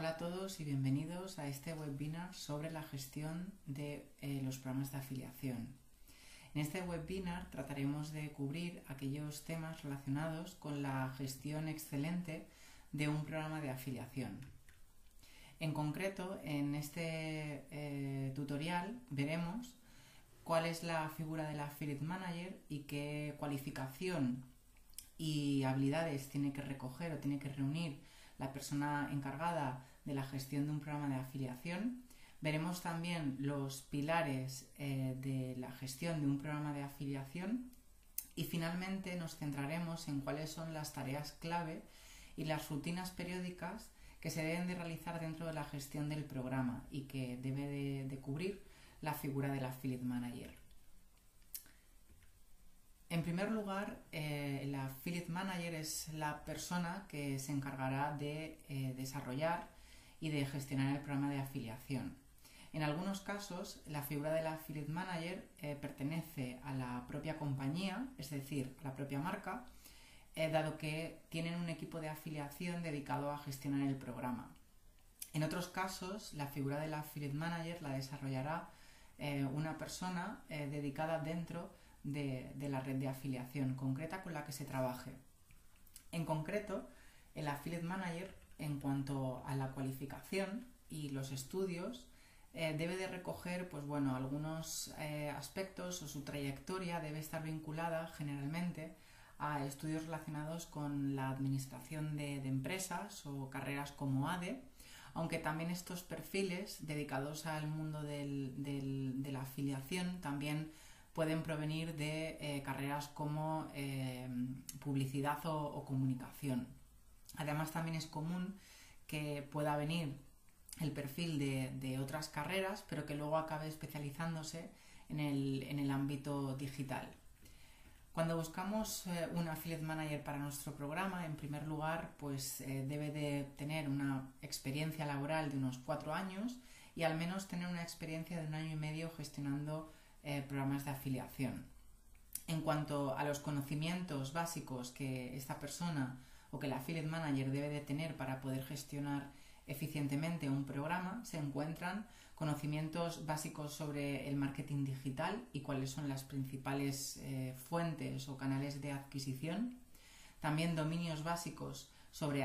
Hola a todos y bienvenidos a este webinar sobre la gestión de los programas de afiliación. En este webinar trataremos de cubrir aquellos temas relacionados con la gestión excelente de un programa de afiliación. En concreto, en este tutorial veremos cuál es la figura del Affiliate Manager y qué cualificación y habilidades tiene que recoger o tiene que reunir la persona encargada de la gestión de un programa de afiliación. Veremos también los pilares de la gestión de un programa de afiliación y finalmente nos centraremos en cuáles son las tareas clave y las rutinas periódicas que se deben de realizar dentro de la gestión del programa y que debe de cubrir la figura del Affiliate Manager. En primer lugar, el Affiliate Manager es la persona que se encargará de desarrollar y de gestionar el programa de afiliación. En algunos casos, la figura del Affiliate Manager pertenece a la propia compañía, es decir, a la propia marca, dado que tienen un equipo de afiliación dedicado a gestionar el programa. En otros casos, la figura del Affiliate Manager la desarrollará una persona dedicada dentro de la red de afiliación concreta con la que se trabaje. En concreto, el Affiliate Manager, en cuanto a la cualificación y los estudios, debe de recoger algunos aspectos o su trayectoria debe estar vinculada generalmente a estudios relacionados con la administración de empresas o carreras como ADE, aunque también estos perfiles dedicados al mundo de la afiliación también pueden provenir de carreras como publicidad o comunicación. Además, también es común que pueda venir el perfil de otras carreras, pero que luego acabe especializándose en el ámbito digital. Cuando buscamos un Affiliate Manager para nuestro programa, en primer lugar, debe de tener una experiencia laboral de unos 4 años y al menos tener una experiencia de 1 año y medio gestionando programas de afiliación. En cuanto a los conocimientos básicos que esta persona o que el Affiliate Manager debe de tener para poder gestionar eficientemente un programa, se encuentran conocimientos básicos sobre el marketing digital y cuáles son las principales fuentes o canales de adquisición. También dominios básicos sobre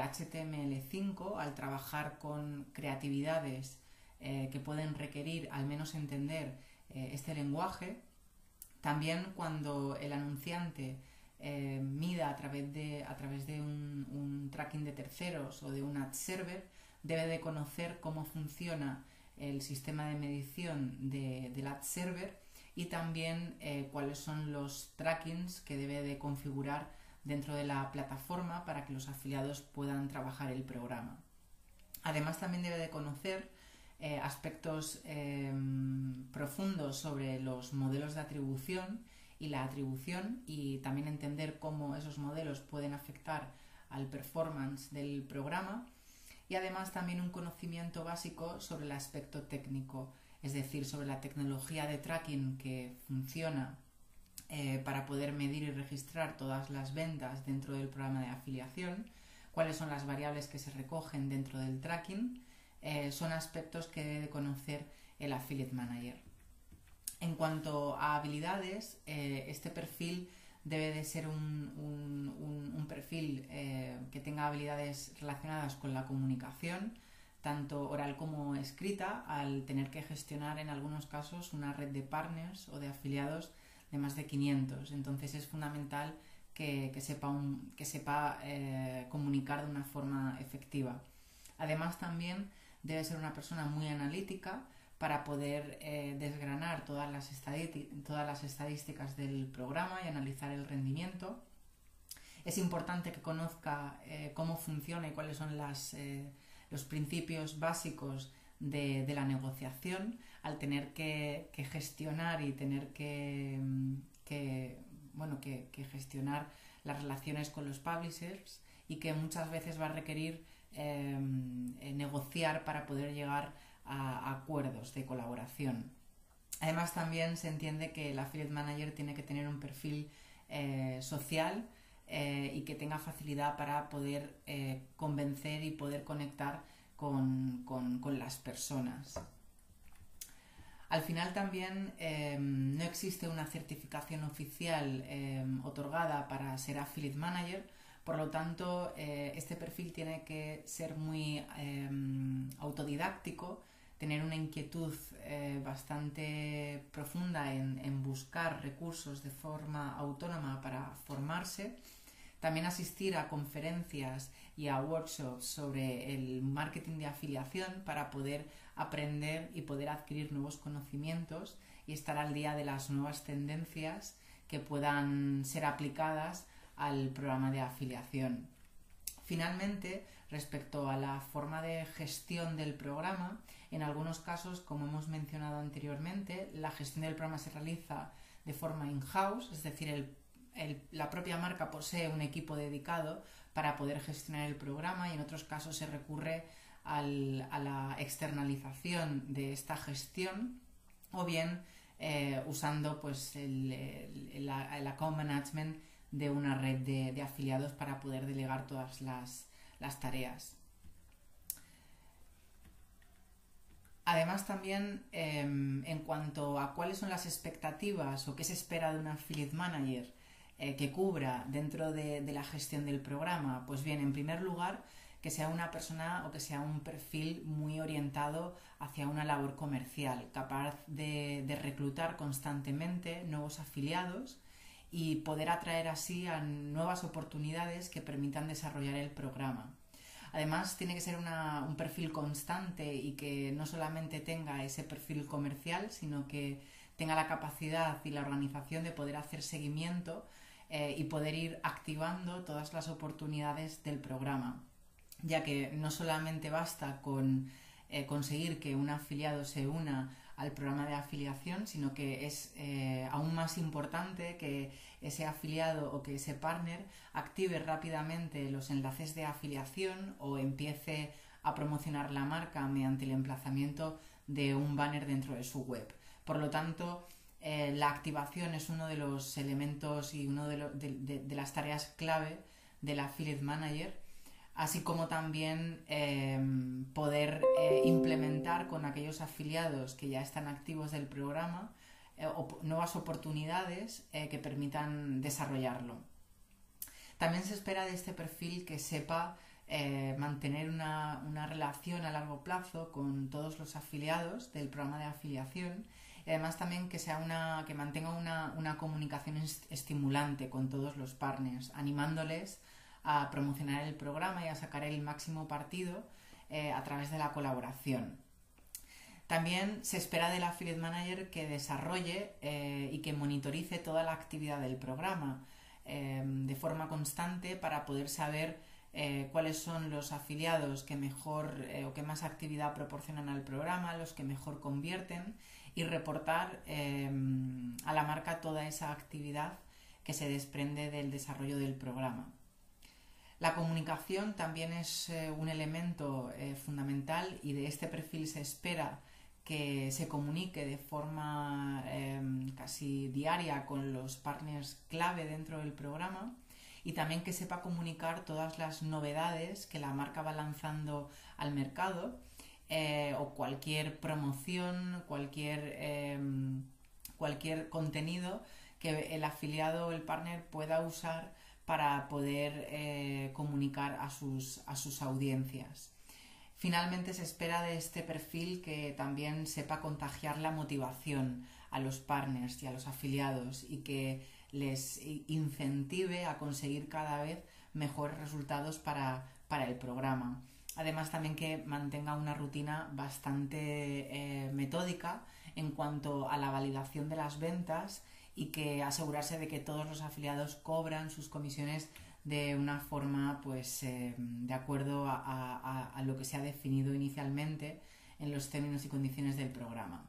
HTML5 al trabajar con creatividades que pueden requerir al menos entender este lenguaje. También cuando el anunciante mida a través de un tracking de terceros o de un ad server, debe de conocer cómo funciona el sistema de medición del ad server y también cuáles son los trackings que debe de configurar dentro de la plataforma para que los afiliados puedan trabajar el programa. Además, también debe de conocer aspectos profundos sobre los modelos de atribución y la atribución y también entender cómo esos modelos pueden afectar al performance del programa y además también un conocimiento básico sobre el aspecto técnico, es decir, sobre la tecnología de tracking que funciona para poder medir y registrar todas las ventas dentro del programa de afiliación, cuáles son las variables que se recogen dentro del tracking. Son aspectos que debe de conocer el Affiliate Manager. En cuanto a habilidades, este perfil debe de ser un perfil que tenga habilidades relacionadas con la comunicación, tanto oral como escrita, al tener que gestionar en algunos casos una red de partners o de afiliados de más de 500. Entonces es fundamental que sepa comunicar de una forma efectiva. Además, también debe ser una persona muy analítica para poder desgranar todas las estadísticas del programa y analizar el rendimiento. Es importante que conozca cómo funciona y cuáles son los principios básicos de la negociación al tener que gestionar y tener que gestionar las relaciones con los publishers y que muchas veces va a requerir negociar para poder llegar a acuerdos de colaboración. Además, también se entiende que el Affiliate Manager tiene que tener un perfil social y que tenga facilidad para poder convencer y poder conectar con las personas. Al final también no existe una certificación oficial otorgada para ser Affiliate Manager, por lo tanto este perfil tiene que ser muy autodidáctico, tener una inquietud bastante profunda en buscar recursos de forma autónoma para formarse, también asistir a conferencias y a workshops sobre el marketing de afiliación para poder aprender y poder adquirir nuevos conocimientos y estar al día de las nuevas tendencias que puedan ser aplicadas al programa de afiliación. Finalmente, respecto a la forma de gestión del programa, en algunos casos, como hemos mencionado anteriormente, la gestión del programa se realiza de forma in-house, es decir, la propia marca posee un equipo dedicado para poder gestionar el programa, y en otros casos se recurre a la externalización de esta gestión, o bien usando pues, el account management de una red de afiliados para poder delegar todas las tareas. Además, también en cuanto a cuáles son las expectativas o qué se espera de un Affiliate Manager que cubra dentro de la gestión del programa, pues bien, en primer lugar, que sea una persona o que sea un perfil muy orientado hacia una labor comercial, capaz de reclutar constantemente nuevos afiliados y poder atraer así a nuevas oportunidades que permitan desarrollar el programa. Además, tiene que ser un perfil constante y que no solamente tenga ese perfil comercial, sino que tenga la capacidad y la organización de poder hacer seguimiento y poder ir activando todas las oportunidades del programa, ya que no solamente basta con conseguir que un afiliado se una al programa de afiliación, sino que es aún más importante que ese afiliado o que ese partner active rápidamente los enlaces de afiliación o empiece a promocionar la marca mediante el emplazamiento de un banner dentro de su web. Por lo tanto, la activación es uno de los elementos y una de las tareas clave del Affiliate Manager, así como también poder implementar con aquellos afiliados que ya están activos del programa nuevas oportunidades que permitan desarrollarlo. También se espera de este perfil que sepa mantener una relación a largo plazo con todos los afiliados del programa de afiliación, y además también que mantenga una comunicación estimulante con todos los partners, animándoles a promocionar el programa y a sacar el máximo partido a través de la colaboración. También se espera del Affiliate Manager que desarrolle y que monitorice toda la actividad del programa de forma constante para poder saber cuáles son los afiliados que mejor o que más actividad proporcionan al programa, los que mejor convierten, y reportar a la marca toda esa actividad que se desprende del desarrollo del programa. La comunicación también es un elemento fundamental, y de este perfil se espera que se comunique de forma casi diaria con los partners clave dentro del programa, y también que sepa comunicar todas las novedades que la marca va lanzando al mercado o cualquier promoción, cualquier contenido que el afiliado o el partner pueda usar para poder comunicar a sus audiencias. Finalmente, se espera de este perfil que también sepa contagiar la motivación a los partners y a los afiliados, y que les incentive a conseguir cada vez mejores resultados para el programa. Además, también que mantenga una rutina bastante metódica en cuanto a la validación de las ventas, y que asegurarse de que todos los afiliados cobran sus comisiones de una forma pues de acuerdo a lo que se ha definido inicialmente en los términos y condiciones del programa.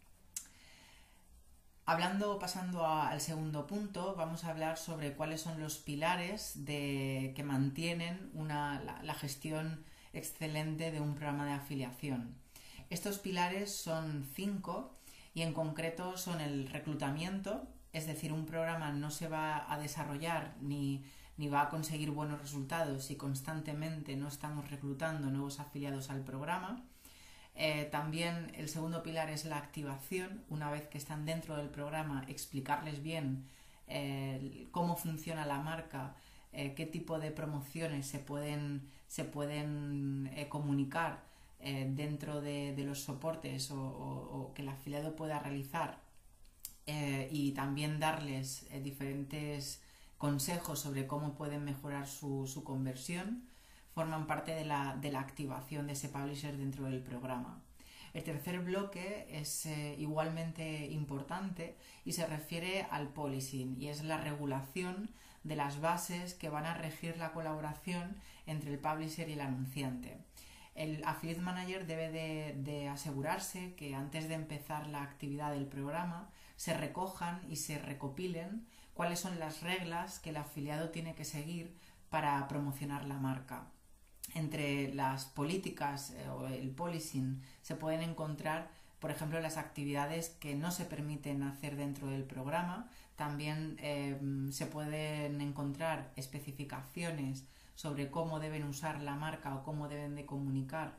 Pasando al segundo punto, vamos a hablar sobre cuáles son los pilares que mantienen la gestión excelente de un programa de afiliación. Estos pilares son 5, y en concreto son el reclutamiento, es decir, un programa no se va a desarrollar ni ni va a conseguir buenos resultados si constantemente no estamos reclutando nuevos afiliados al programa. También el segundo pilar es la activación. Una vez que están dentro del programa, explicarles bien cómo funciona la marca, qué tipo de promociones se pueden comunicar dentro de los soportes o que el afiliado pueda realizar, y también darles diferentes consejos sobre cómo pueden mejorar su conversión. Forman parte de la activación de ese publisher dentro del programa. El tercer bloque es igualmente importante y se refiere al policing, y es la regulación de las bases que van a regir la colaboración entre el publisher y el anunciante. El Affiliate Manager debe de asegurarse que antes de empezar la actividad del programa se recojan y se recopilen cuáles son las reglas que el afiliado tiene que seguir para promocionar la marca. Entre las políticas o el policing se pueden encontrar, por ejemplo, las actividades que no se permiten hacer dentro del programa. También se pueden encontrar especificaciones sobre cómo deben usar la marca o cómo deben de comunicar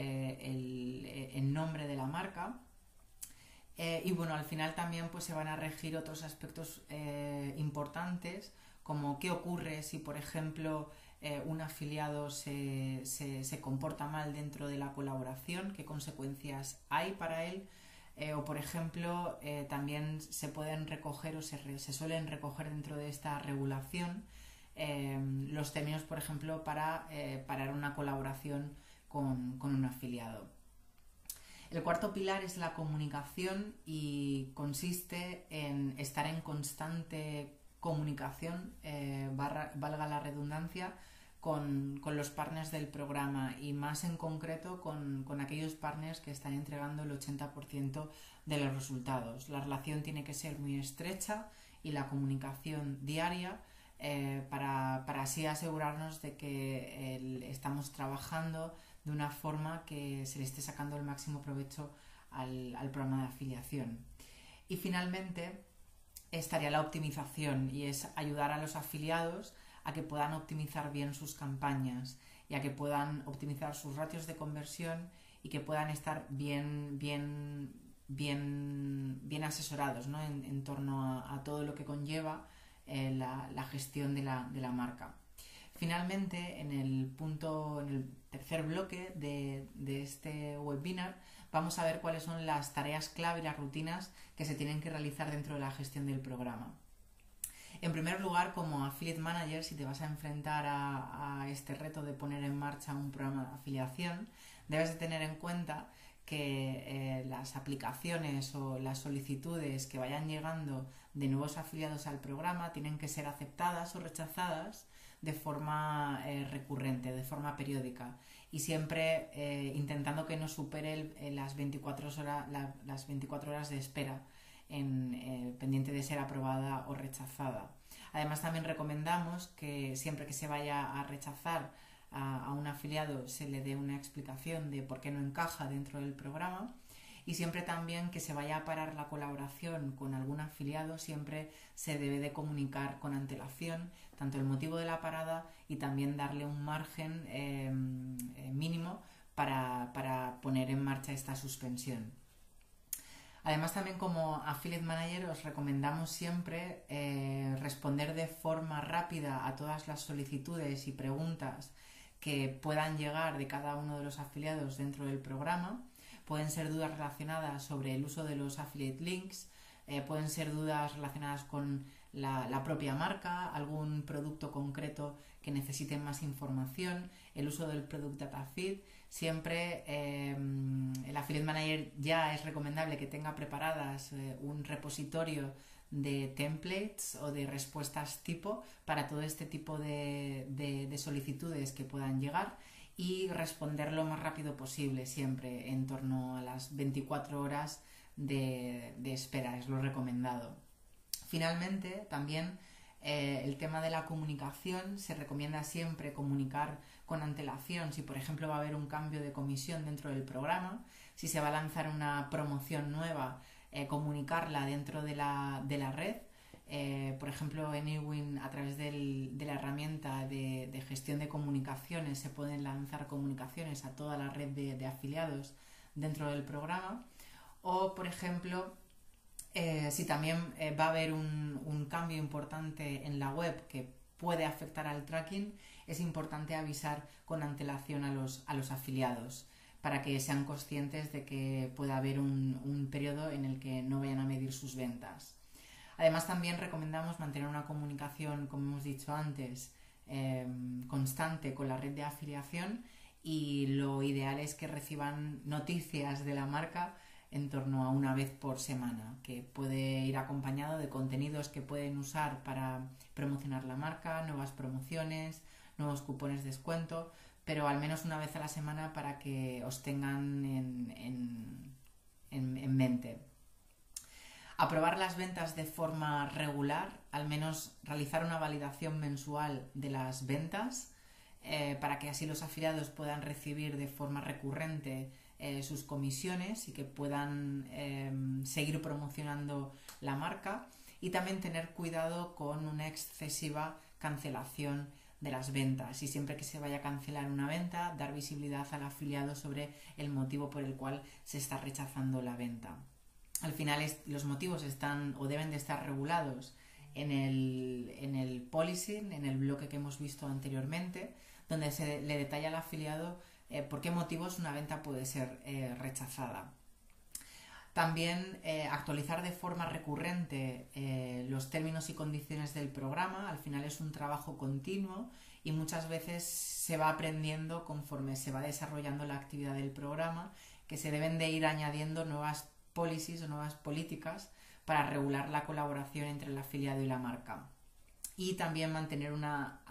el nombre de la marca. Y bueno, al final también pues se van a regir otros aspectos importantes, como qué ocurre si, por ejemplo, un afiliado se comporta mal dentro de la colaboración, qué consecuencias hay para él, o por ejemplo también se pueden recoger o se suelen recoger dentro de esta regulación los términos, por ejemplo, para parar una colaboración con un afiliado. El cuarto pilar es la comunicación y consiste en estar en constante comunicación, valga la redundancia, con los partners del programa, y más en concreto con aquellos partners que están entregando el 80% de los resultados. La relación tiene que ser muy estrecha y la comunicación diaria, para así asegurarnos de que estamos trabajando de una forma que se le esté sacando el máximo provecho al programa de afiliación. Y finalmente estaría la optimización, y es ayudar a los afiliados a que puedan optimizar bien sus campañas y a que puedan optimizar sus ratios de conversión y que puedan estar bien asesorados, ¿no? en torno a todo lo que conlleva la gestión de la marca. Finalmente, en el tercer bloque de este webinar, vamos a ver cuáles son las tareas clave y las rutinas que se tienen que realizar dentro de la gestión del programa. En primer lugar, como Affiliate Manager, si te vas a enfrentar a este reto de poner en marcha un programa de afiliación, debes de tener en cuenta que las aplicaciones o las solicitudes que vayan llegando de nuevos afiliados al programa tienen que ser aceptadas o rechazadas de forma recurrente, de forma periódica, y siempre intentando que no supere las 24 horas de espera pendiente de ser aprobada o rechazada. Además, también recomendamos que siempre que se vaya a rechazar a un afiliado se le dé una explicación de por qué no encaja dentro del programa, y siempre también que se vaya a parar la colaboración con algún afiliado siempre se debe de comunicar con antelación tanto el motivo de la parada y también darle un margen mínimo para poner en marcha esta suspensión. Además, también como Affiliate Manager os recomendamos siempre responder de forma rápida a todas las solicitudes y preguntas que puedan llegar de cada uno de los afiliados dentro del programa. Pueden ser dudas relacionadas sobre el uso de los affiliate links, pueden ser dudas relacionadas con la propia marca, algún producto concreto que necesiten más información, el uso del Product Data Feed. Siempre el Affiliate Manager ya es recomendable que tenga preparadas un repositorio de templates o de respuestas tipo para todo este tipo de solicitudes que puedan llegar, y responder lo más rápido posible, siempre en torno a las 24 horas de espera, es lo recomendado. Finalmente, también el tema de la comunicación, se recomienda siempre comunicar con antelación si, por ejemplo, va a haber un cambio de comisión dentro del programa, si se va a lanzar una promoción nueva, comunicarla dentro de la red, Por ejemplo, en eWin, a través de la herramienta de gestión de comunicaciones, se pueden lanzar comunicaciones a toda la red de afiliados dentro del programa. O, por ejemplo, si también va a haber un cambio importante en la web que puede afectar al tracking, es importante avisar con antelación a los afiliados para que sean conscientes de que pueda haber un periodo en el que no vayan a medir sus ventas. Además, también recomendamos mantener una comunicación, como hemos dicho antes, constante con la red de afiliación, y lo ideal es que reciban noticias de la marca en torno a una vez por semana, que puede ir acompañado de contenidos que pueden usar para promocionar la marca, nuevas promociones, nuevos cupones de descuento, pero al menos una vez a la semana para que os tengan en mente. Aprobar las ventas de forma regular, al menos realizar una validación mensual de las ventas, para que así los afiliados puedan recibir de forma recurrente sus comisiones y que puedan seguir promocionando la marca, y también tener cuidado con una excesiva cancelación de las ventas, y siempre que se vaya a cancelar una venta, dar visibilidad al afiliado sobre el motivo por el cual se está rechazando la venta. Al final los motivos están o deben de estar regulados en el policy, en el bloque que hemos visto anteriormente, donde se le detalla al afiliado por qué motivos una venta puede ser rechazada. También actualizar de forma recurrente los términos y condiciones del programa. Al final es un trabajo continuo y muchas veces se va aprendiendo conforme se va desarrollando la actividad del programa, que se deben de ir añadiendo nuevas policies o nuevas políticas para regular la colaboración entre el afiliado y la marca. Y también mantener una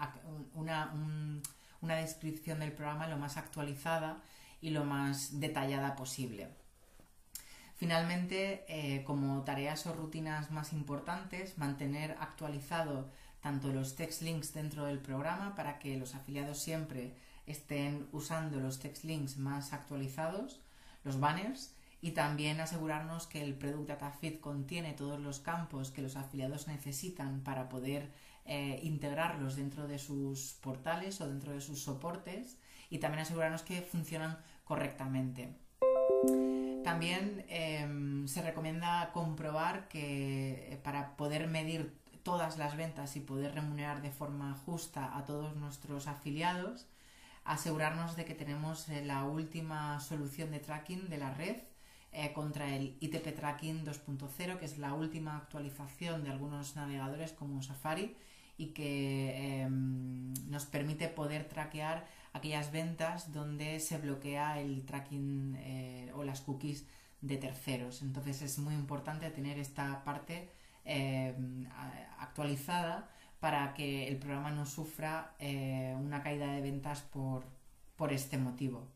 descripción del programa lo más actualizada y lo más detallada posible. Finalmente, como tareas o rutinas más importantes, mantener actualizado tanto los text links dentro del programa para que los afiliados siempre estén usando los text links más actualizados, los banners, y también asegurarnos que el Product Data Feed contiene todos los campos que los afiliados necesitan para poder integrarlos dentro de sus portales o dentro de sus soportes, y también asegurarnos que funcionan correctamente. También se recomienda comprobar que para poder medir todas las ventas y poder remunerar de forma justa a todos nuestros afiliados, asegurarnos de que tenemos la última solución de tracking de la red contra el ITP Tracking 2.0, que es la última actualización de algunos navegadores como Safari, y que nos permite poder traquear aquellas ventas donde se bloquea el tracking o las cookies de terceros. Entonces es muy importante tener esta parte actualizada para que el programa no sufra una caída de ventas por este motivo.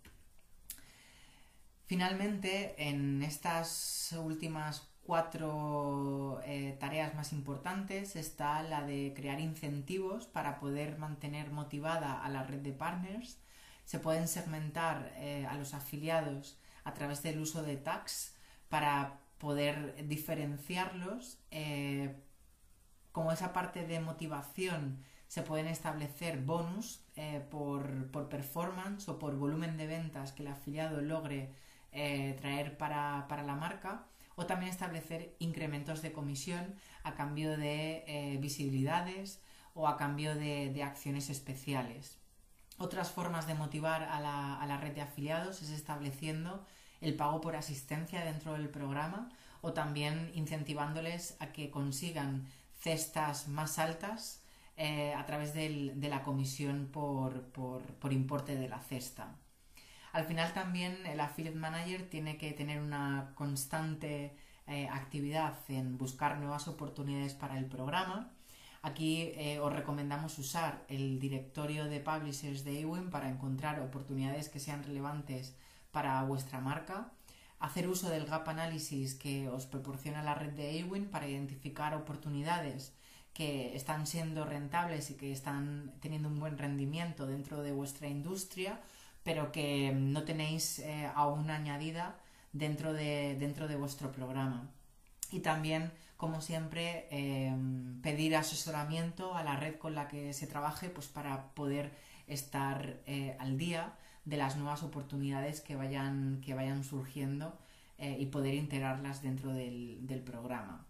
Finalmente, en estas últimas 4 tareas más importantes está la de crear incentivos para poder mantener motivada a la red de partners. Se pueden segmentar a los afiliados a través del uso de tags para poder diferenciarlos. Como esa parte de motivación, se pueden establecer bonus por performance o por volumen de ventas que el afiliado logre traer para la marca, o también establecer incrementos de comisión a cambio de visibilidades o a cambio de acciones especiales. Otras formas de motivar a la red de afiliados es estableciendo el pago por asistencia dentro del programa, o también incentivándoles a que consigan cestas más altas a través de la comisión por importe de la cesta. Al final también el Affiliate Manager tiene que tener una constante actividad en buscar nuevas oportunidades para el programa. Aquí os recomendamos usar el directorio de publishers de eWin para encontrar oportunidades que sean relevantes para vuestra marca. Hacer uso del Gap Analysis que os proporciona la red de eWin para identificar oportunidades que están siendo rentables y que están teniendo un buen rendimiento dentro de vuestra industria, pero que no tenéis aún añadida dentro de vuestro programa. Y también como siempre, pedir asesoramiento a la red con la que se trabaje, pues para poder estar al día de las nuevas oportunidades que vayan surgiendo y poder integrarlas dentro del programa.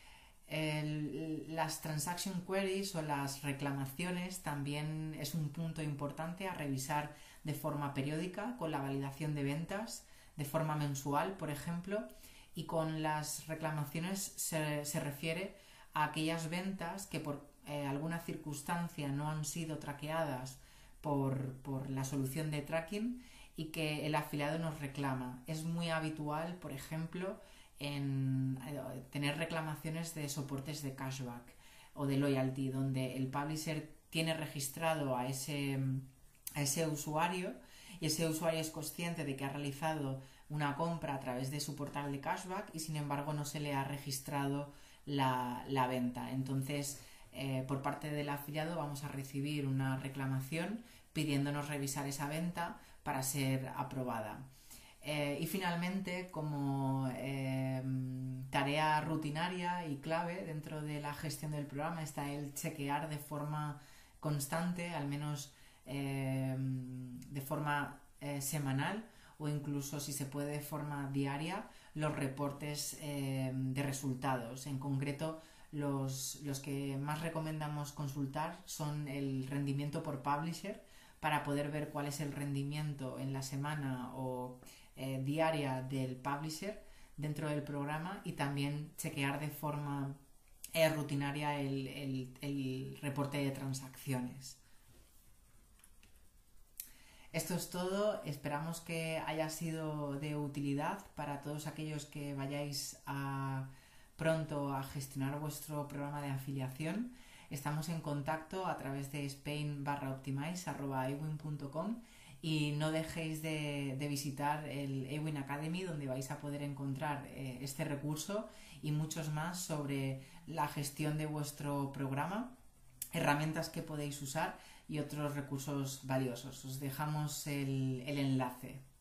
Las transaction queries o las reclamaciones también es un punto importante a revisar de forma periódica, con la validación de ventas, de forma mensual, por ejemplo, y con las reclamaciones se refiere a aquellas ventas que por alguna circunstancia no han sido traqueadas por la solución de tracking y que el afiliado nos reclama. Es muy habitual, por ejemplo, en tener reclamaciones de soportes de cashback o de loyalty, donde el publisher tiene registrado a ese usuario y ese usuario es consciente de que ha realizado una compra a través de su portal de cashback y sin embargo no se le ha registrado la venta. Entonces, por parte del afiliado vamos a recibir una reclamación pidiéndonos revisar esa venta para ser aprobada. Y finalmente, como tarea rutinaria y clave dentro de la gestión del programa, está el chequear de forma constante, al menos de forma semanal o incluso, si se puede, de forma diaria, los reportes de resultados. En concreto, los que más recomendamos consultar son el rendimiento por publisher, para poder ver cuál es el rendimiento en la semana o diaria del publisher dentro del programa, y también chequear de forma rutinaria el reporte de transacciones. Esto es todo, esperamos que haya sido de utilidad para todos aquellos que vayáis pronto a gestionar vuestro programa de afiliación. Estamos en contacto a través de spain/optimize@ewin.com y no dejéis de visitar el Ewin Academy, donde vais a poder encontrar este recurso y muchos más sobre la gestión de vuestro programa, herramientas que podéis usar y otros recursos valiosos. Os dejamos el enlace.